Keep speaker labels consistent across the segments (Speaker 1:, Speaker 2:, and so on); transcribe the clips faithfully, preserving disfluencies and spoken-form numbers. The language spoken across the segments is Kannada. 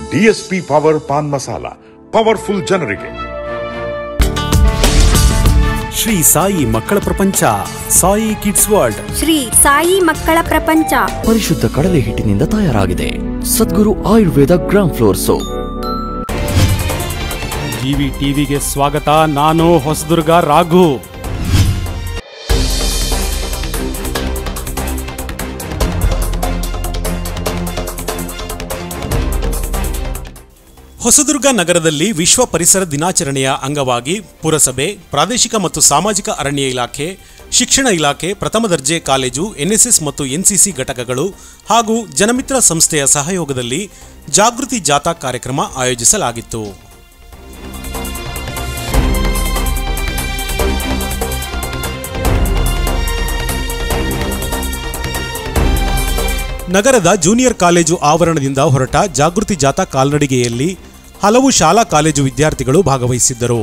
Speaker 1: DSP power paan masala, powerful ಜನರಿಗೆ.
Speaker 2: ಶ್ರೀ ಸಾಯಿ ಮಕ್ಕಳ ಪ್ರಪಂಚ, ಸಾಯಿ ಕಿಡ್ಸ್ ವರ್ಲ್ಡ್.
Speaker 3: ಶ್ರೀ ಸಾಯಿ ಮಕ್ಕಳ ಪ್ರಪಂಚ
Speaker 4: ಪರಿಶುದ್ಧ ಕಡಲೆ ಹಿಟ್ಟಿನಿಂದ ತಯಾರಾಗಿದೆ. Sadguru Ayurveda gram flour soap.
Speaker 2: GV ಟಿವಿಗೆ ಸ್ವಾಗತ. ನಾನು ಹೊಸದುರ್ಗ ರಾಘು. ಹೊಸದುರ್ಗ ನಗರದಲ್ಲಿ ವಿಶ್ವ ಪರಿಸರ ದಿನಾಚರಣೆಯ ಅಂಗವಾಗಿ ಪುರಸಭೆ, ಪ್ರಾದೇಶಿಕ ಮತ್ತು ಸಾಮಾಜಿಕ ಅರಣ್ಯ ಇಲಾಖೆ, ಶಿಕ್ಷಣ ಇಲಾಖೆ, ಪ್ರಥಮ ದರ್ಜೆ ಕಾಲೇಜು, ಎನ್ಎಸ್ಎಸ್ ಮತ್ತು ಎನ್ಸಿಸಿ ಘಟಕಗಳು ಹಾಗೂ ಜನಮಿತ್ರ ಸಂಸ್ಥೆಯ ಸಹಯೋಗದಲ್ಲಿ ಜಾಗೃತಿ ಜಾಥಾ ಕಾರ್ಯಕ್ರಮ ಆಯೋಜಿಸಲಾಗಿತ್ತು. ನಗರದ ಜೂನಿಯರ್ ಕಾಲೇಜು ಆವರಣದಿಂದ ಹೊರಟ ಜಾಗೃತಿ ಜಾಥಾ ಕಾಲ್ನಡಿಗೆಯಲ್ಲಿ ಹಲವು ಶಾಲಾ ಕಾಲೇಜು ವಿದ್ಯಾರ್ಥಿಗಳು ಭಾಗವಹಿಸಿದ್ದರು.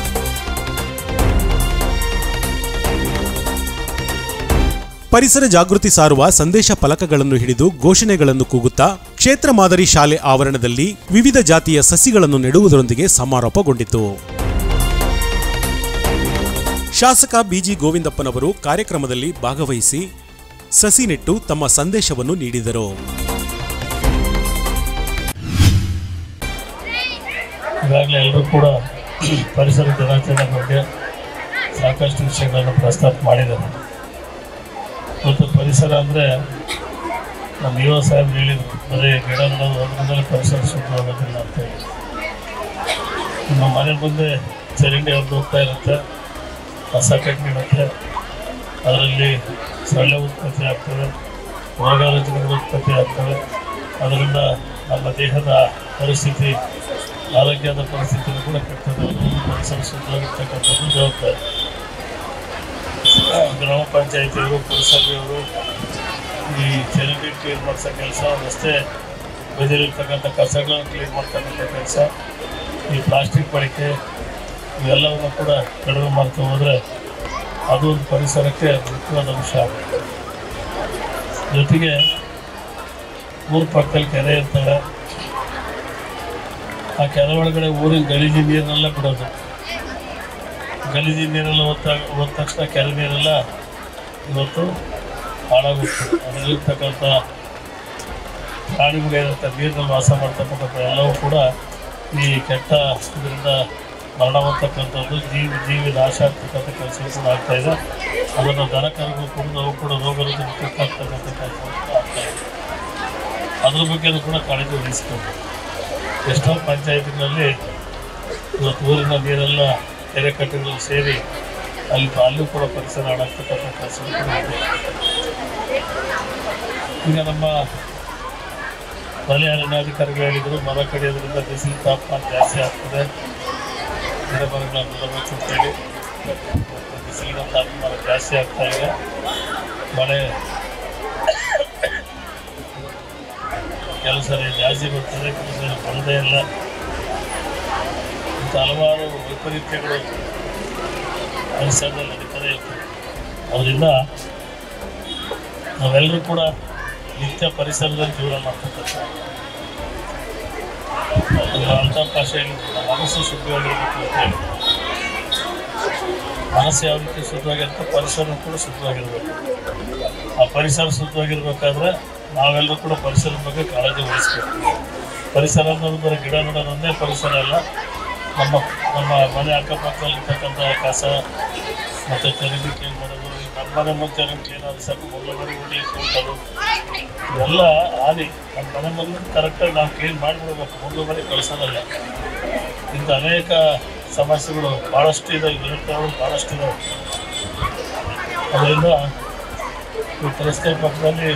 Speaker 2: ಪರಿಸರ ಜಾಗೃತಿ ಸಾರುವ ಸಂದೇಶ ಫಲಕಗಳನ್ನು ಹಿಡಿದು ಘೋಷಣೆಗಳನ್ನು ಕೂಗುತ್ತಾ ಕ್ಷೇತ್ರ ಮಾದರಿ ಶಾಲೆ ಆವರಣದಲ್ಲಿ ವಿವಿಧ ಜಾತಿಯ ಸಸಿಗಳನ್ನು ನೆಡುವುದರೊಂದಿಗೆ ಸಮಾರೋಪಗೊಂಡಿತು. ಶಾಸಕ ಬಿಜಿ ಗೋವಿಂದಪ್ಪನವರು ಕಾರ್ಯಕ್ರಮದಲ್ಲಿ ಭಾಗವಹಿಸಿ ಸಸಿ ನೆಟ್ಟು ತಮ್ಮ ಸಂದೇಶವನ್ನು ನೀಡಿದರು.
Speaker 5: ಈಗಾಗಲೇ ಎಲ್ಲರೂ ಕೂಡ ಪರಿಸರ ದಿನಾಚರಣೆ ಬಗ್ಗೆ ಸಾಕಷ್ಟು ವಿಷಯಗಳನ್ನು ಪ್ರಸ್ತಾಪ ಮಾಡಿದ್ದಾರೆ. ಮತ್ತು ಪರಿಸರ ಅಂದರೆ ನಮ್ಮ ಯುವ ಸಾಹೇಬರು ಹೇಳಿದರು, ಬರೀ ಗಿಡ ನೆಡೋದು ಅದರಿಂದಲೇ ಪರಿಸರ ಶುದ್ಧವಾಗೋದಿಲ್ಲ ಅಂತ ಹೇಳಿ. ನಮ್ಮ ಮನೆ ಮುಂದೆ ಚರಂಡಿ ಅವ್ರದ್ದು ಹೋಗ್ತಾ ಇರುತ್ತೆ, ಕಸ ಕಟ್ಟಿರುತ್ತೆ, ಅದರಲ್ಲಿ ಸೊಳ್ಳೆ ಉತ್ಪತ್ತಿ ಆಗ್ತವೆ, ರೋಗರುಜಿನಗಳು ಉತ್ಪತ್ತಿ ಆಗ್ತವೆ. ಅದರಿಂದ ನಮ್ಮ ದೇಹದ ಪರಿಸ್ಥಿತಿ, ಆರೋಗ್ಯದ ಪರಿಸ್ಥಿತಿಯೂ ಕೂಡ ಕೆಟ್ಟದ್ದು. ಪರಿಸರ ಶುದ್ಧವಾಗಿರ್ತಕ್ಕಂಥದ್ದು ಜವಾಬ್ದಾರಿ. ಗ್ರಾಮ ಪಂಚಾಯಿತಿಯವರು, ಪುರಸಭೆಯವರು ಈ ಚರಂಡಿ ಕ್ಲೀನ್ ಮಾಡಿಸೋ ಕೆಲಸ, ರಸ್ತೆ ಬದಿಲಿರ್ತಕ್ಕಂಥ ಕಸಗಳನ್ನು ಕ್ಲೀನ್ ಮಾಡ್ತಕ್ಕಂಥ ಕೆಲಸ, ಈ ಪ್ಲಾಸ್ಟಿಕ್ ಬಳಕೆ ಇವೆಲ್ಲವನ್ನು ಕೂಡ ಕಡಿಮೆ ಮಾಡ್ತಾ ಹೋದರೆ ಅದು ಒಂದು ಪರಿಸರಕ್ಕೆ ಮುಖ್ಯವಾದ ಅಂಶ ಆಗುತ್ತೆ. ಜೊತೆಗೆ ಊರ ಪಕ್ಕದಲ್ಲಿ ಕೆರೆ ಇರ್ತವೆ, ಆ ಕೆರೆ ಒಳಗಡೆ ಊರಿನ ಗಲೀಜು ನೀರನ್ನೆಲ್ಲ ಬಿಡೋದು. ಗಲೀಜು ನೀರೆಲ್ಲ ಹೋದ ಹೋದ ತಕ್ಷಣ ಕೆರೆ ನೀರೆಲ್ಲ ಇವತ್ತು ಹಾಳಾಗುತ್ತೆ. ಅದರಲ್ಲಿರ್ತಕ್ಕಂಥ ಪ್ರಾಣಿಗಳೇನಿರುತ್ತೆ, ನೀರಿನಲ್ಲಿ ವಾಸ ಮಾಡ್ತಕ್ಕಂಥ ಎಲ್ಲವೂ ಕೂಡ ಈ ಕೆಟ್ಟ ಇದರಿಂದ ಮರಣ ಹೊಂದತಕ್ಕಂಥದ್ದು, ಜೀವಿ ಜೀವಿ ನಾಶ ಆಗ್ತಕ್ಕಂಥ ಕೆಲಸ ಕೂಡ ಆಗ್ತಾಯಿದೆ. ಅದನ್ನು ದನ ಕರುಗಳು ಕುಡಿದು ಅವು ಕೂಡ ರೋಗ ರುಜಿನಕ್ಕಾಗ್ತಕ್ಕಂಥ ಕೆಲಸ ಕೂಡ ಆಗ್ತಾಯಿದೆ. ಅದ್ರ ಬಗ್ಗೆಯೂ ಕೂಡ ಕಾಳಜಿ ವಹಿಸ್ಕೊಂಡು ಎಷ್ಟೋ ಪಂಚಾಯತಿಗಳಲ್ಲಿ ಇವತ್ತು ಊರಿನ ನೀರೆಲ್ಲ ಕೆರೆ ಕಟ್ಟೆಗಳು ಸೇರಿ ಅಲ್ಲಿ ಅಲ್ಲೂ ಕೂಡ ಪರಿಸರ ಹಾಳಾಗ್ತಕ್ಕಂಥ ಕೆಲಸ ಕೂಡ ಇದೆ. ಈಗ ನಮ್ಮ ವಲಯ ಅರಣ್ಯಾಧಿಕಾರಿಗಳು ಹೇಳಿದರು, ಮರ ಕಡಿಯೋದ್ರಿಂದ ಬಿಸಿಲು ತಾಪಮಾನ ಜಾಸ್ತಿ ಆಗ್ತದೆ, ಗಿಡ ಮರಗಳನ್ನು ನೆಡಬೇಕು ಅಂತೇಳಿ. ಬಿಸಿಲಿನ ತಾಪಮಾನ ಜಾಸ್ತಿ ಆಗ್ತಾ ಇದೆ, ಮಳೆ ಕೆಲವು ಸರಿ ಜಾಸ್ತಿ ಬರ್ತದೆ, ಕೆಲವು ಸರಿ ಬರದೇ ಇಲ್ಲ. ಇಂಥ ಹಲವಾರು ವೈಪರೀತ್ಯಗಳು ಪರಿಸರದಲ್ಲಿ ನಡೀತದೆ ಇರ್ತದೆ. ಅದರಿಂದ ನಾವೆಲ್ಲರೂ ಕೂಡ ನಿತ್ಯ ಪರಿಸರದಲ್ಲಿ ಜೀವನ ಮಾಡ್ತಕ್ಕಂಥ ಅಂಥ ಭಾಷೆಯಲ್ಲಿ ಮನಸ್ಸು ಶುದ್ಧವಾಗಿರಬೇಕು ಅಂತ ಹೇಳಿ. ಮನಸ್ಸು ಯಾವ ರೀತಿ ಶುದ್ಧವಾಗಿರುತ್ತೆ, ಪರಿಸರ ಕೂಡ ಶುದ್ಧವಾಗಿರಬೇಕು. ಆ ಪರಿಸರ ಶುದ್ಧವಾಗಿರ್ಬೇಕಾದ್ರೆ ನಾವೆಲ್ಲರೂ ಕೂಡ ಪರಿಸರದ ಬಗ್ಗೆ ಕಾಳಜಿ ವಹಿಸ್ಬೇಕು. ಪರಿಸರ ಅನ್ನೋದು ಬರೀ ಗಿಡ ನೆಡೋದೊಂದೇ ಪರಿಸರ ಅಲ್ಲ. ನಮ್ಮ ನಮ್ಮ ಮನೆ ಅಕ್ಕಪಕ್ಕದಲ್ಲಿರ್ತಕ್ಕಂಥ ಕಸ ಮತ್ತು ಚರಂಡಿ ಕ್ಲೀನ್ ಮಾಡೋದು, ನಮ್ಮ ಮನೆ ಮುಂಚೆ ಕ್ಲೀನ್ ಆದ ಸಾಕು, ಮೊದಲ ಮನೆ ಹೊಡಿಲಿಕ್ಕೆ ಹೋಗೋದು, ಇವೆಲ್ಲ ಹಾನಿ. ನಮ್ಮ ಮನೆ ಮುಂದೆ ಕರೆಕ್ಟಾಗಿ ನಾವು ಕ್ಲೀನ್ ಮಾಡಿಬಿಡ್ಬೇಕು, ಮೊದಲು ಮನೆ ಕಳಿಸೋದಲ್ಲ. ಇಂಥ ಅನೇಕ ಸಮಸ್ಯೆಗಳು ಭಾಳಷ್ಟು ಇದಾವೆ, ವಿರುದ್ಧಗಳು ಭಾಳಷ್ಟು ಇದಾವೆ. ಅದರಿಂದ ಈ ರಸ್ತೆ ಪಕ್ಕದಲ್ಲಿ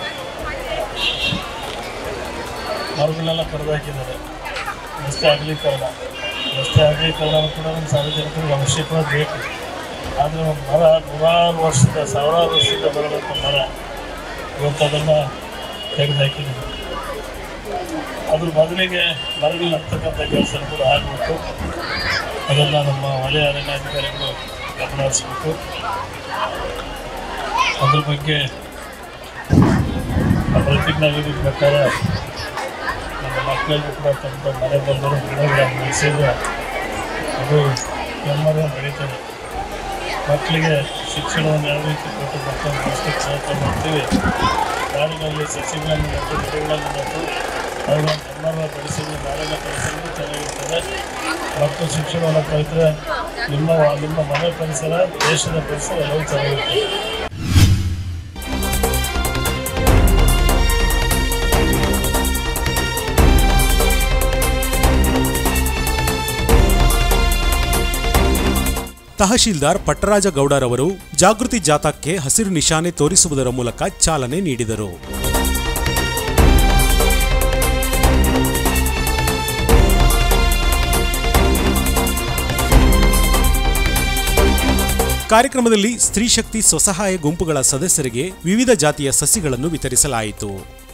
Speaker 5: ಮರಗಳನ್ನೆಲ್ಲ ಕರೆದು ಹಾಕಿದ್ದಾರೆ. ರಸ್ತೆ ಅಗಲೀಕರಣ ರಸ್ತೆ ಅಗಲೀಕರಣ ಕೂಡ ನಮ್ಮ ಸಾರ್ವಜನಿಕರಿಗೆ ಅವಶ್ಯಕವಾಗಿ ಬೇಕು. ಆದರೆ ಒಂದು ಮರ ನೂರಾರು ವರ್ಷದ ಸಾವಿರಾರು ವರ್ಷದ ಬರದಂಥ ಮರ ಇವತ್ತು ಅದನ್ನು ತೆಗೆದು ಹಾಕಿದ್ದೀವಿ. ಅದ್ರ ಬದಲಿಗೆ ಮರಗಳು ಹತ್ತಕ್ಕಂಥ ಕೆಲಸ ಕೂಡ ಆಗಬೇಕು. ಅದನ್ನು ನಮ್ಮ ವಲಯ ಅರಣ್ಯಾಧಿಕಾರಿಗಳು ಗಮನ ಹರಿಸಬೇಕು. ಅದ್ರ ಬಗ್ಗೆ ಪ್ರತಿಜ್ಞಾ ವಿಧಿ ಪ್ರಕಾರ ನಮ್ಮ ಮಕ್ಕಳಲ್ಲೂ ಕೂಡ ತಮ್ಮ ಮನೆ ಬಂದರು ಗಿಡಗಳನ್ನು ಬೆಳೆಸಿದ್ರೆ ಅದು ನೆಮ್ಮದಿ ಬೆಳೀತದೆ. ಮಕ್ಕಳಿಗೆ ಶಿಕ್ಷಣವನ್ನು ಯಾವ ರೀತಿ ಕೊಟ್ಟು ಮಕ್ಕಳನ್ನು ಬೆಳೆಸಲಿಕ್ಕೆ ಪ್ರಯತ್ನ ಮಾಡ್ತೀವಿ. ನಾಡಿನಲ್ಲಿ ಸಸಿಗಳನ್ನು ನೆಟ್ಟು ಗಿಡಗಳನ್ನು ನೆಟ್ಟು ಅವುಗಳನ್ನು ನೆಮ್ಮದಿ ಬೆಳೆಸಿದ್ರೆ ನಾಡಿನ ಪರಿಸರ ಚೆನ್ನಾಗಿರ್ತದೆ. ಮಕ್ಕಳು ಶಿಕ್ಷಣವನ್ನು ಕಲಿತರೆ ನಿಮ್ಮ ನಿಮ್ಮ ಮನೆ ಪರಿಸರ, ದೇಶದ ಪರಿಸರ ಎಲ್ಲವೂ ಚೆನ್ನಾಗಿರ್ತದೆ.
Speaker 2: ತಹಶೀಲ್ದಾರ್ ಪಟ್ಟರಾಜ ಗೌಡರವರು ಜಾಗೃತಿ ಜಾಥಾಕ್ಕೆ ಹಸಿರು ನಿಶಾನೆ ತೋರಿಸುವುದರ ಮೂಲಕ ಚಾಲನೆ ನೀಡಿದರು. ಕಾರ್ಯಕ್ರಮದಲ್ಲಿ ಸ್ತ್ರೀ ಶಕ್ತಿ ಸ್ವಸಹಾಯ ಗುಂಪುಗಳ ಸದಸ್ಯರಿಗೆ ವಿವಿಧ ಜಾತಿಯ ಸಸಿಗಳನ್ನು ವಿತರಿಸಲಾಯಿತು.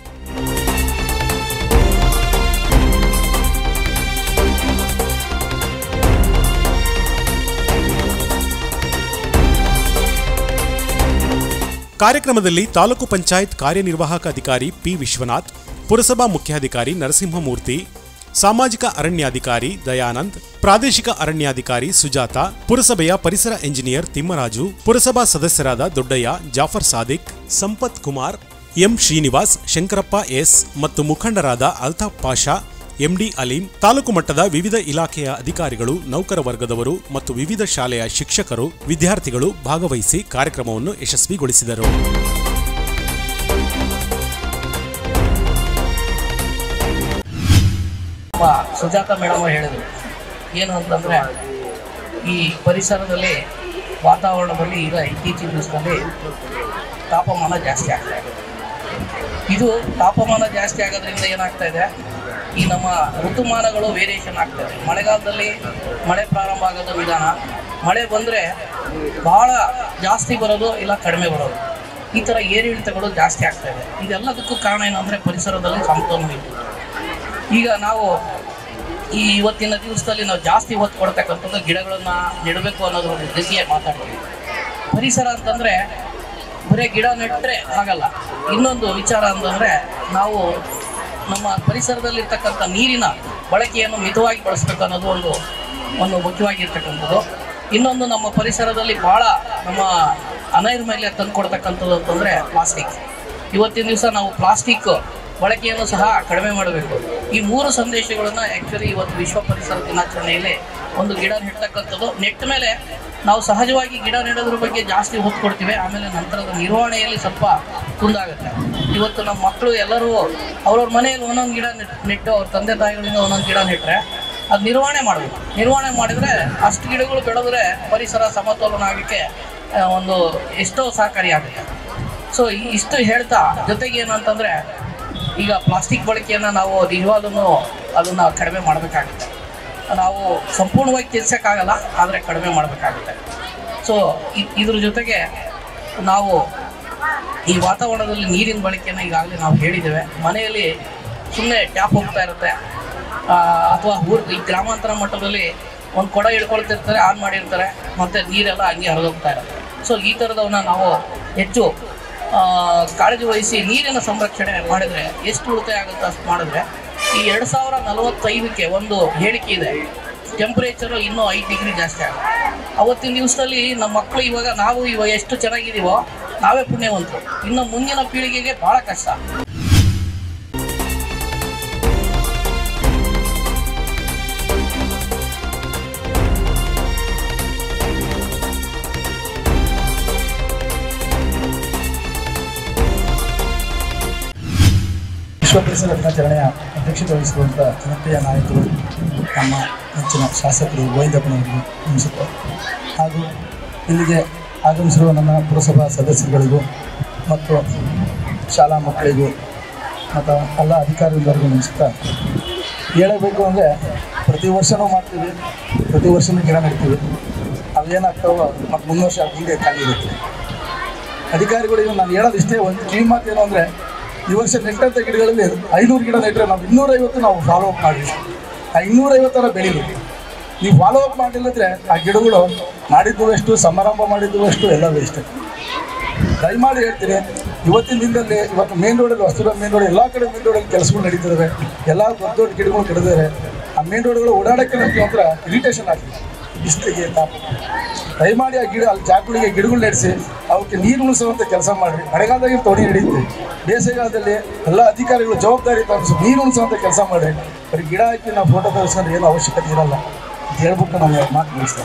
Speaker 2: ಕಾರ್ಯಕ್ರಮದಲ್ಲಿ ತಾಲೂಕು ಪಂಚಾಯತ್ ಕಾರ್ಯನಿರ್ವಾಹಕ ಅಧಿಕಾರಿ ಪಿ ವಿಶ್ವನಾಥ್, ಪುರಸಭಾ ಮುಖ್ಯಾಧಿಕಾರಿ ನರಸಿಂಹಮೂರ್ತಿ, ಸಾಮಾಜಿಕ ಅರಣ್ಯಾಧಿಕಾರಿ ದಯಾನಂದ್, ಪ್ರಾದೇಶಿಕ ಅರಣ್ಯಾಧಿಕಾರಿ ಸುಜಾತ, ಪುರಸಭೆಯ ಪರಿಸರ ಎಂಜಿನಿಯರ್ ತಿಮ್ಮರಾಜು, ಪುರಸಭಾ ಸದಸ್ಯರಾದ ದೊಡ್ಡಯ್ಯ, ಜಾಫರ್ ಸಾದಿಕ್, ಸಂಪತ್ ಕುಮಾರ್, ಎಂ ಶ್ರೀನಿವಾಸ್, ಶಂಕರಪ್ಪ ಎಸ್ ಮತ್ತು ಮುಖಂಡರಾದ ಅಲ್ತಾಫ್ ಪಾಷಾ, ಎಂಡಿ ಅಲೀಂ, ತಾಲೂಕು ಮಟ್ಟದ ವಿವಿಧ ಇಲಾಖೆಯ ಅಧಿಕಾರಿಗಳು, ನೌಕರ ವರ್ಗದವರು ಮತ್ತು ವಿವಿಧ ಶಾಲೆಯ ಶಿಕ್ಷಕರು, ವಿದ್ಯಾರ್ಥಿಗಳು ಭಾಗವಹಿಸಿ ಕಾರ್ಯಕ್ರಮವನ್ನು ಯಶಸ್ವಿಗೊಳಿಸಿದರು.
Speaker 6: ಸುಜಾತ ಮೇಡಮ್ ಹೇಳಿದರು ಏನು ಅಂತಂದರೆ, ಈ ಪರಿಸರದಲ್ಲಿ ವಾತಾವರಣದಲ್ಲಿ ಈಗ ಇತ್ತೀಚಿನ ದಿವಸದಲ್ಲಿ ತಾಪಮಾನ ಜಾಸ್ತಿ ಆಗ್ತಾ ಇದೆ. ಇದು ತಾಪಮಾನ ಜಾಸ್ತಿ ಆಗೋದ್ರಿಂದ ಏನಾಗ್ತಾ ಇದೆ, ಈ ನಮ್ಮ ಋತುಮಾನಗಳು ವೇರಿಯೇಷನ್ ಆಗ್ತದೆ. ಮಳೆಗಾಲದಲ್ಲಿ ಮಳೆ ಪ್ರಾರಂಭ ಆಗೋದು ನಿಧಾನ, ಮಳೆ ಬಂದರೆ ಭಾಳ ಜಾಸ್ತಿ ಬರೋದು ಇಲ್ಲ ಕಡಿಮೆ ಬರೋದು, ಈ ಥರ ಏರಿಳಿತಗಳು ಜಾಸ್ತಿ ಆಗ್ತಾ ಇದೆ. ಇದೆಲ್ಲದಕ್ಕೂ ಕಾರಣ ಏನಂದರೆ ಪರಿಸರದಲ್ಲಿ ಸಮತೋಲನ ಇಲ್ಲ. ಈಗ ನಾವು ಈ ಇವತ್ತಿನ ದಿವಸದಲ್ಲಿ ನಾವು ಜಾಸ್ತಿ ಒತ್ತು ಕೊಡ್ತಕ್ಕಂಥದ್ದು ಗಿಡಗಳನ್ನು ನೆಡಬೇಕು ಅನ್ನೋದ್ರ ಜೊತೆಗೆ ಮಾತಾಡ್ತೀವಿ. ಪರಿಸರ ಅಂತಂದರೆ ಬರೀ ಗಿಡ ನೆಟ್ಟರೆ ಆಗಲ್ಲ. ಇನ್ನೊಂದು ವಿಚಾರ ಅಂತಂದರೆ ನಾವು ನಮ್ಮ ಪರಿಸರದಲ್ಲಿರ್ತಕ್ಕಂಥ ನೀರಿನ ಬಳಕೆಯನ್ನು ಮಿತವಾಗಿ ಬಳಸಬೇಕು ಅನ್ನೋದು ಒಂದು ಒಂದು ಮುಖ್ಯವಾಗಿರ್ತಕ್ಕಂಥದ್ದು. ಇನ್ನೊಂದು ನಮ್ಮ ಪರಿಸರದಲ್ಲಿ ಭಾಳ ನಮ್ಮ ಅನೈರ್ಮಲ್ಯ ತಂದು ಕೊಡ್ತಕ್ಕಂಥದ್ದು ಅಂತಂದರೆ ಪ್ಲಾಸ್ಟಿಕ್. ಇವತ್ತಿನ ದಿವಸ ನಾವು ಪ್ಲಾಸ್ಟಿಕ್ ಬಳಕೆಯನ್ನು ಸಹ ಕಡಿಮೆ ಮಾಡಬೇಕು. ಈ ಮೂರು ಸಂದೇಶಗಳನ್ನು ಆ್ಯಕ್ಚುಲಿ ಇವತ್ತು ವಿಶ್ವ ಪರಿಸರ ದಿನಾಚರಣೆಯಲ್ಲಿ ಒಂದು ಗಿಡ ನೆಡ್ತಕ್ಕಂಥದ್ದು. ನೆಟ್ಟ ಮೇಲೆ ನಾವು ಸಹಜವಾಗಿ ಗಿಡ ನೆಡೋದ್ರ ಬಗ್ಗೆ ಜಾಸ್ತಿ ಹೊತ್ತು ಕೊಡ್ತೀವಿ, ಆಮೇಲೆ ನಂತರದ ನಿರ್ವಹಣೆಯಲ್ಲಿ ಸ್ವಲ್ಪ ಕುಂದಾಗುತ್ತೆ. ಇವತ್ತು ನಮ್ಮ ಮಕ್ಕಳು ಎಲ್ಲರೂ ಅವ್ರವ್ರ ಮನೆಯಲ್ಲಿ ಒಂದೊಂದು ಗಿಡ ನೆಟ್ಟು ಅವ್ರ ತಂದೆ ತಾಯಿಗಳಿಂದ ಒಂದೊಂದು ಗಿಡ ನೆಟ್ಟರೆ ಅದು ನಿರ್ವಹಣೆ ಮಾಡಬೇಕು. ನಿರ್ವಹಣೆ ಮಾಡಿದರೆ ಅಷ್ಟು ಗಿಡಗಳು ಬೆಳೆದ್ರೆ ಪರಿಸರ ಸಮತೋಲನ ಆಗೋಕ್ಕೆ ಒಂದು ಎಷ್ಟೋ ಸಹಕಾರಿಯಾಗುತ್ತೆ. ಸೊ ಇಷ್ಟು ಹೇಳ್ತಾ ಜೊತೆಗೆ ಏನಂತಂದರೆ, ಈಗ ಪ್ಲಾಸ್ಟಿಕ್ ಬಳಕೆಯನ್ನು ನಾವು ನಿಜವಾಗ್ಲೂ ಅದನ್ನು ಕಡಿಮೆ ಮಾಡಬೇಕಾಗುತ್ತೆ. ನಾವು ಸಂಪೂರ್ಣವಾಗಿ ತ್ಯಜಿಸೋಕ್ಕಾಗಲ್ಲ, ಆದರೆ ಕಡಿಮೆ ಮಾಡಬೇಕಾಗುತ್ತೆ. ಸೊ ಇದ್ರ ಜೊತೆಗೆ ನಾವು ಈ ವಾತಾವರಣದಲ್ಲಿ ನೀರಿನ ಬಳಕೆಯನ್ನು ಈಗಾಗಲೇ ನಾವು ಹೇಳಿದ್ದೇವೆ. ಮನೆಯಲ್ಲಿ ಸುಮ್ಮನೆ ಟ್ಯಾಪ್ ಹೋಗ್ತಾ ಇರುತ್ತೆ, ಅಥವಾ ಊರು ಈ ಗ್ರಾಮಾಂತರ ಮಟ್ಟದಲ್ಲಿ ಒಂದು ಕೊಡ ಹಿಡ್ಕೊಳ್ತಿರ್ತಾರೆ, ಆನ್ ಮಾಡಿರ್ತಾರೆ, ಮತ್ತು ನೀರೆಲ್ಲ ಹಂಗೆ ಹರಿದೋಗ್ತಾ ಇರುತ್ತೆ. ಸೊ ಈ ಥರದವನ್ನ ನಾವು ಹೆಚ್ಚು ಕಾಳಜಿ ವಹಿಸಿ ನೀರಿನ ಸಂರಕ್ಷಣೆ ಮಾಡಿದರೆ ಎಷ್ಟು ಉಳಿತಾಯ ಆಗುತ್ತೆ ಅಷ್ಟು ಮಾಡಿದ್ರೆ, ಈ ಎರಡು ಸಾವಿರ ನಲವತ್ತೈದಕ್ಕೆ ಒಂದು ಹೇಳಿಕೆ ಇದೆ, ಟೆಂಪ್ರೇಚರು ಇನ್ನೂ ಐದು ಡಿಗ್ರಿ ಜಾಸ್ತಿ ಆಗುತ್ತೆ. ಅವತ್ತಿನ ದಿವಸದಲ್ಲಿ ನಮ್ಮ ಮಕ್ಕಳು ಇವಾಗ ನಾವು ಇವಾಗ ಎಷ್ಟು ಚೆನ್ನಾಗಿದ್ದೀವೋ ನಾವೇ ಪುಣ್ಯವಂತರು. ಇನ್ನು ಮುಂದಿನ ಪೀಳಿಗೆಗೆ ಭಾಳ ಕಷ್ಟ.
Speaker 7: ವಿಶ್ವ ಪರಿಸರ ದಿನಾಚರಣೆಯ ಅಧ್ಯಕ್ಷತೆ ವಹಿಸಿರುವಂಥ ಜನಪ್ರಿಯ ನಾಯಕರು ನಮ್ಮ ನೆಚ್ಚಿನ ಶಾಸಕರು ಗೋವಿಂದಪ್ಪನವರಿಗೆ ನಮಿಸುತ್ತಾರೆ. ಹಾಗೂ ಇಲ್ಲಿಗೆ ಆಗಮಿಸಿರುವ ನನ್ನ ಪುರಸಭಾ ಸದಸ್ಯರುಗಳಿಗೂ ಮತ್ತು ಶಾಲಾ ಮಕ್ಕಳಿಗೂ ಮತ್ತು ಎಲ್ಲ ಅಧಿಕಾರಿಗಳಿಗೂ ನಮಿಸುತ್ತಾ, ಹೇಳಬೇಕು ಅಂದರೆ ಪ್ರತಿ ವರ್ಷವೂ ಮಾಡ್ತೀವಿ, ಪ್ರತಿ ವರ್ಷವೂ ಗಿಡ ನೆಡ್ತೀವಿ. ಅವೇನಾಗ್ತಾವೋ ಮತ್ತು ಮುಂದೆ ವರ್ಷ ಹಿಂದೆ ಖಾಲಿ ಇರುತ್ತೆ. ಅಧಿಕಾರಿಗಳಿಗೂ ನಾನು ಹೇಳೋದು ಇಷ್ಟೇ, ಒಂದು ಕಿವಿ ಮಾತೇನು ಅಂದರೆ, ಈ ವರ್ಷ ನೆಟ್ಟಂಥ ಗಿಡಗಳಲ್ಲಿ ಐನೂರು ಗಿಡ ನೆಟ್ಟರೆ ನಾವು ಇನ್ನೂರೈವತ್ತು ನಾವು ಫಾಲೋ ಅಪ್ ಮಾಡಿದ್ವಿ. ಆ ಇನ್ನೂರೈವತ್ತರ ಬೆಳೀಲಿ. ನೀವು ಫಾಲೋ ಅಪ್ ಮಾಡಿಲ್ಲದ್ರೆ ಆ ಗಿಡಗಳು ಮಾಡಿದ್ದು ಎಷ್ಟು, ಸಮಾರಂಭ ಮಾಡಿದ್ದು ಎಷ್ಟು, ಎಲ್ಲ ವೇಸ್ಟ್. ದಯಮಾಡಿ ಹೇಳ್ತೀನಿ, ಇವತ್ತಿನ ದಿನದಲ್ಲಿ ಇವತ್ತು ಮೇನ್ ರೋಡಲ್ಲಿ ಹೊಸದುರ್ಗ ಮೇನ್ ರೋಡ್ ಎಲ್ಲ ಕಡೆ ಮೇನ್ ರೋಡಲ್ಲಿ ಕೆಲಸಗಳು ನಡೀತಿದ್ದಾವೆ, ಎಲ್ಲ ದೊಡ್ಡ ದೊಡ್ಡ ಗಿಡಗಳು ಕೆಡಿದ್ದಾರೆ. ಆ ಮೇನ್ ರೋಡ್ಗಳು ಓಡಾಡೋಕ್ಕೆ ನಮಗೆ ಒಂಥರ ಇರಿಟೇಷನ್ ಆಗ್ತದೆ, ಬಿಸಿಲಿಗೆ ತಾಪ. ದಯಮಾಡಿ ಆ ಗಿಡ ಅಲ್ಲಿ ಜಾಗಗಳಿಗೆ ಗಿಡಗಳು ನಡೆಸಿ ಅವಕ್ಕೆ ನೀರು ಉಳಿಸುವಂಥ ಕೆಲಸ ಮಾಡಿರಿ. ಮಳೆಗಾಲದಾಗ ತೊಡಿ ನಡೆಯುತ್ತೆ, ಬೇಸಿಗೆಗಾಲದಲ್ಲಿ ಎಲ್ಲ ಅಧಿಕಾರಿಗಳು ಜವಾಬ್ದಾರಿ ತಪ್ಪಿಸಿ ನೀರು ಉಳಿಸುವಂಥ ಕೆಲಸ ಮಾಡಿರಿ. ಬರೀ ಗಿಡ ಹಾಕಿ ನಾವು ಫೋಟೋ ತೆಗೆಸ್ಕೊಂಡ್ರೆ ಏನು ಅವಶ್ಯಕತೆ ಇರಲ್ಲ ಅಂತ ಹೇಳ್ಬಿಟ್ಟು ನಾನು ಮಾತು ಮುಗಿಸ್ತೇನೆ.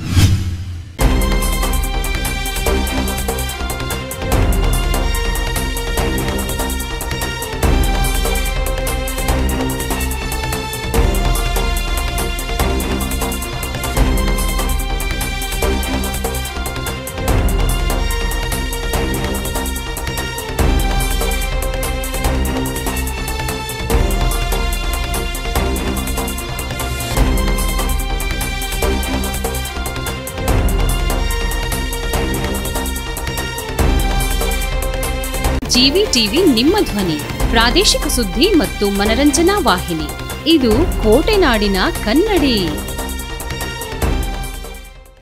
Speaker 8: ಜಿವಿ ಟಿವಿ ನಿಮ್ಮ ಧ್ವನಿ, ಪ್ರಾದೇಶಿಕ ಸುದ್ದಿ ಮತ್ತು ಮನರಂಜನಾ ವಾಹಿನಿ. ಇದು ಕೋಟೆನಾಡಿನ ಕನ್ನಡಿ.